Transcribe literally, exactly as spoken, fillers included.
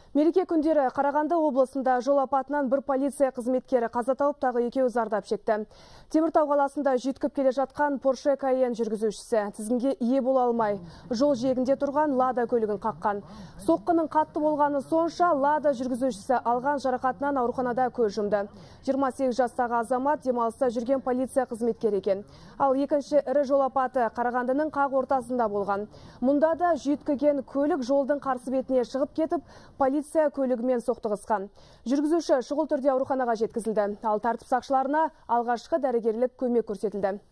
Мереке күндері Қарағанды облысында жол апатынан бір полиция қызметкері қаза тауып, тағы екеуі зардап шекті. Теміртау қаласында жүйткіп келе жатқан Porsche Cayenne жүргізушісі тізгінге ие бола алмай, жол жиегінде тұрған Lada көлігін қаққан. Соққының қатты болғаны сонша Lada жүргізушісі алған жарақатынан ауруханада көз жұмды. жиырма сегіз жастағы азамат демалыста жүрген полиция қызметкері екен. Ал екінші ірі жол апаты Қарағандының қақ ортасында болған. Мұнда да жүйткіген көлік жолдың қарсы бетіне шығып кетіп, полиция көлігімен соқтығысқан. Жүргізуші шұғыл түрде ауруханаға жеткізілді. Ал тәртіп сақшыларына алғашқы дәрігерлік көмек көрсетілді.